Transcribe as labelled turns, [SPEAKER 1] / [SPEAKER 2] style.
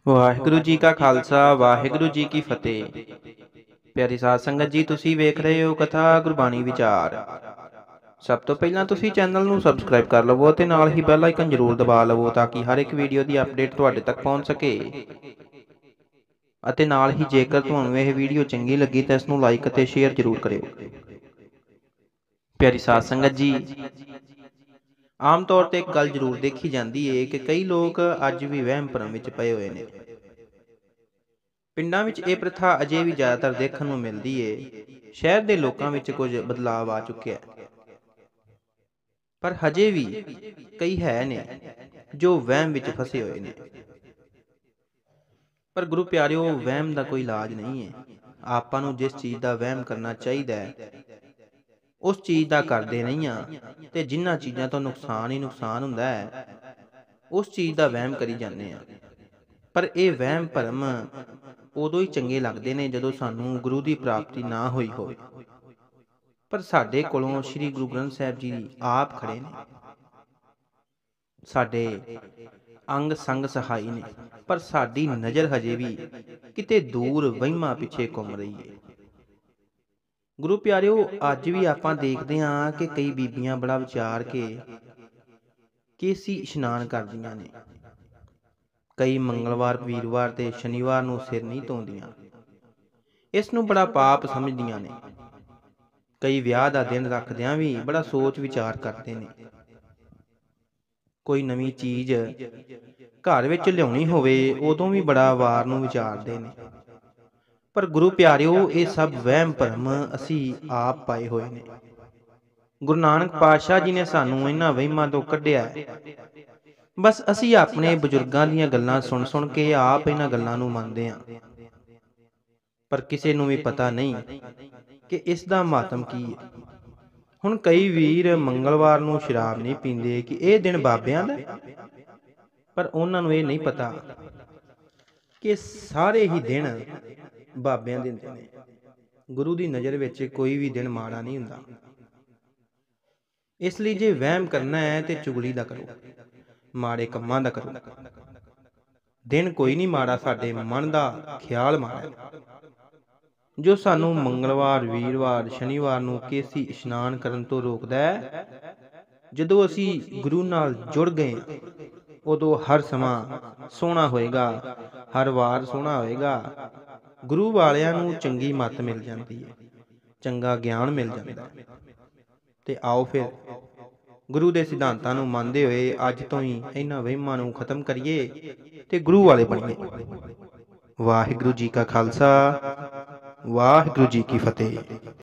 [SPEAKER 1] ਵਾਹਿਗੁਰੂ ਜੀ ਕਾ ਖਾਲਸਾ ਵਾਹਿਗੁਰੂ ਜੀ ਕੀ ਫਤਿਹ। ਪਿਆਰੀ ਸਾਧ ਸੰਗਤ ਜੀ, ਤੁਸੀਂ ਵੇਖ ਰਹੇ ਹੋ ਕਥਾ ਗੁਰਬਾਣੀ ਵਿਚਾਰ। ਸਭ ਤੋਂ ਪਹਿਲਾਂ ਤੁਸੀਂ ਚੈਨਲ ਨੂੰ ਸਬਸਕ੍ਰਾਈਬ ਕਰ ਲਵੋ ਅਤੇ ਨਾਲ ਹੀ ਬੈਲ ਆਈਕਨ ਜ਼ਰੂਰ ਦਬਾ ਲਵੋ ਤਾਂ ਕਿ ਹਰ ਇੱਕ ਵੀਡੀਓ ਦੀ ਅਪਡੇਟ ਤੁਹਾਡੇ ਤੱਕ ਪਹੁੰਚ ਸਕੇ। ਅਤੇ ਨਾਲ ਹੀ ਜੇਕਰ ਤੁਹਾਨੂੰ ਇਹ ਵੀਡੀਓ ਚੰਗੀ ਲੱਗੀ ਤਾਂ ਇਸ ਨੂੰ ਲਾਈਕ ਅਤੇ ਸ਼ੇਅਰ ਜ਼ਰੂਰ ਕਰਿਓ। ਪਿਆਰੀ ਸਾਧ ਸੰਗਤ ਜੀ, ਆਮ ਤੌਰ ਤੇ ਇੱਕ ਗੱਲ ਜ਼ਰੂਰ ਦੇਖੀ ਜਾਂਦੀ ਹੈ ਕਿ ਕਈ ਲੋਕ ਅੱਜ ਵੀ ਵਹਿਮ ਭਰਮ ਵਿੱਚ ਪਏ ਹੋਏ ਨੇ। ਪਿੰਡਾਂ ਵਿੱਚ ਇਹ ਪ੍ਰਥਾ ਅਜੇ ਵੀ ਜ਼ਿਆਦਾਤਰ ਦੇਖਣ ਨੂੰ ਮਿਲਦੀ ਏ। ਸ਼ਹਿਰ ਦੇ ਲੋਕਾਂ ਵਿੱਚ ਕੁਝ ਬਦਲਾਅ ਆ ਚੁੱਕਿਆ, ਪਰ ਹਜੇ ਵੀ ਕਈ ਹੈ ਨੇ ਜੋ ਵਹਿਮ ਵਿੱਚ ਫਸੇ ਹੋਏ ਨੇ। ਪਰ ਗੁਰੂ ਪਿਆਰਿਓ, ਵਹਿਮ ਦਾ ਕੋਈ ਇਲਾਜ ਨਹੀਂ ਹੈ। ਆਪਾਂ ਨੂੰ ਜਿਸ ਚੀਜ਼ ਦਾ ਵਹਿਮ ਕਰਨਾ ਚਾਹੀਦਾ ਹੈ ਉਸ ਚੀਜ਼ ਦਾ ਕਰਦੇ ਨਹੀਂ ਆ, ਤੇ ਜਿਨ੍ਹਾਂ ਚੀਜ਼ਾਂ ਤੋਂ ਨੁਕਸਾਨ ਹੀ ਨੁਕਸਾਨ ਹੁੰਦਾ ਹੈ ਉਸ ਚੀਜ਼ ਦਾ ਵਹਿਮ ਕਰੀ ਜਾਂਦੇ ਆ। ਪਰ ਇਹ ਵਹਿਮ ਭਰਮ ਉਦੋਂ ਹੀ ਚੰਗੇ ਲੱਗਦੇ ਨੇ ਜਦੋਂ ਸਾਨੂੰ ਗੁਰੂ ਦੀ ਪ੍ਰਾਪਤੀ ਨਾ ਹੋਈ ਹੋਵੇ। ਪਰ ਸਾਡੇ ਕੋਲੋਂ ਸ੍ਰੀ ਗੁਰੂ ਗ੍ਰੰਥ ਸਾਹਿਬ ਜੀ ਆਪ ਖੜੇ ਨੇ, ਸਾਡੇ ਅੰਗ ਸੰਗ ਸਹਾਈ ਨੇ, ਪਰ ਸਾਡੀ ਨਜ਼ਰ ਹਜੇ ਵੀ ਕਿਤੇ ਦੂਰ ਵਹਿਮਾਂ ਪਿੱਛੇ ਘੁੰਮ ਰਹੀ ਹੈ। ਗੁਰੂ ਪਿਆਰਿਓ, ਅੱਜ ਵੀ ਆਪਾਂ ਦੇਖਦੇ ਹਾਂ ਕਿ ਕਈ ਬੀਬੀਆਂ ਬੜਾ ਵਿਚਾਰ ਕੇ ਕੇਸੀ ਇਸ਼ਨਾਨ ਕਰਦੀਆਂ ਨੇ। ਕਈ ਮੰਗਲਵਾਰ, ਵੀਰਵਾਰ ਤੇ ਸ਼ਨੀਵਾਰ ਨੂੰ ਸਿਰ ਨਹੀਂ ਧੋਂਦੀਆਂ, ਇਸ ਨੂੰ ਬੜਾ ਪਾਪ ਸਮਝਦੀਆਂ ਨੇ। ਕਈ ਵਿਆਹ ਦਾ ਦਿਨ ਰੱਖਦਿਆਂ ਵੀ ਬੜਾ ਸੋਚ ਵਿਚਾਰ ਕਰਦੇ ਨੇ। ਕੋਈ ਨਵੀਂ ਚੀਜ਼ ਘਰ ਵਿੱਚ ਲਿਆਉਣੀ ਹੋਵੇ ਉਦੋਂ ਵੀ ਬੜਾ ਵਾਰ ਨੂੰ ਵਿਚਾਰਦੇ ਨੇ। ਪਰ ਗੁਰੂ ਪਿਆਰਿਓ, ਇਹ ਸਭ ਵਹਿਮ ਭਰਮ ਅਸੀਂ ਆਪ ਪਾਏ ਹੋਏ ਨੇ। ਗੁਰੂ ਨਾਨਕ ਪਾਤਸ਼ਾਹ ਜੀ ਨੇ ਸਾਨੂੰ ਇਹਨਾਂ ਵਹਿਮਾਂ ਤੋਂ ਕੱਢਿਆ ਹੈ। ਬਸ ਅਸੀਂ ਆਪਣੇ ਬਜ਼ੁਰਗਾਂ ਦੀਆਂ ਗੱਲਾਂ ਸੁਣ ਸੁਣ ਕੇ ਆਪ ਇਹਨਾਂ ਗੱਲਾਂ ਨੂੰ ਮੰਨਦੇ ਹਾਂ। ਪਰ ਕਿਸੇ ਨੂੰ ਵੀ ਪਤਾ ਨਹੀਂ ਕਿ ਇਸ ਦਾ ਮਾਤਮ ਕੀ ਹੈ। ਹੁਣ ਕਈ ਵੀਰ ਮੰਗਲਵਾਰ ਨੂੰ ਸ਼ਰਾਬ ਨਹੀਂ ਪੀਂਦੇ ਕਿ ਇਹ ਦਿਨ ਬਾਬਿਆਂ ਦਾ, ਪਰ ਉਹਨਾਂ ਨੂੰ ਇਹ ਨਹੀਂ ਪਤਾ ਕਿ ਸਾਰੇ ਹੀ ਦਿਨ ਬਾਬਿਆਂ ਦੇ ਹੁੰਦੇ ਨੇ। ਗੁਰੂ ਦੀ ਨਜ਼ਰ ਵਿੱਚ ਕੋਈ ਵੀ ਦਿਨ ਮਾੜਾ ਨਹੀਂ ਹੁੰਦਾ। ਇਸ ਲਈ ਜੇ ਵਹਿਮ ਕਰਨਾ ਹੈ ਤੇ ਚੁਗਲੀ ਦਾ ਕਰੋ, ਮਾੜੇ ਕੰਮਾਂ ਦਾ ਕਰੋ। ਦਿਨ ਕੋਈ ਨਹੀਂ ਮਾੜਾ, ਸਾਡੇ ਮਨ ਦਾ ਖਿਆਲ ਮਾੜਾ ਜੋ ਸਾਨੂੰ ਮੰਗਲਵਾਰ, ਵੀਰਵਾਰ, ਸ਼ਨੀਵਾਰ ਨੂੰ ਕੇਸੀ ਇਸ਼ਨਾਨ ਕਰਨ ਤੋਂ ਰੋਕਦਾ ਹੈ। ਜਦੋਂ ਅਸੀਂ ਗੁਰੂ ਨਾਲ ਜੁੜ ਗਏ ਉਦੋਂ ਹਰ ਸਮਾਂ ਸੋਹਣਾ ਹੋਏਗਾ, ਹਰ ਵਾਰ ਸੋਹਣਾ ਹੋਏਗਾ। ਗੁਰੂ ਵਾਲਿਆਂ ਨੂੰ ਚੰਗੀ ਮੱਤ ਮਿਲ ਜਾਂਦੀ ਹੈ, ਚੰਗਾ ਗਿਆਨ ਮਿਲ ਜਾਂਦਾ ਹੈ। ਤੇ ਆਓ ਫਿਰ ਗੁਰੂ ਦੇ ਸਿਧਾਂਤਾਂ ਨੂੰ ਮੰਨਦੇ ਹੋਏ ਅੱਜ ਤੋਂ ਹੀ ਇਹਨਾਂ ਵਹਿਮਾਂ ਨੂੰ ਖਤਮ ਕਰੀਏ ਤੇ ਗੁਰੂ ਵਾਲੇ ਬਣੀਏ। ਵਾਹਿਗੁਰੂ ਜੀ ਕਾ ਖਾਲਸਾ, ਵਾਹਿਗੁਰੂ ਜੀ ਕੀ ਫਤਿਹ।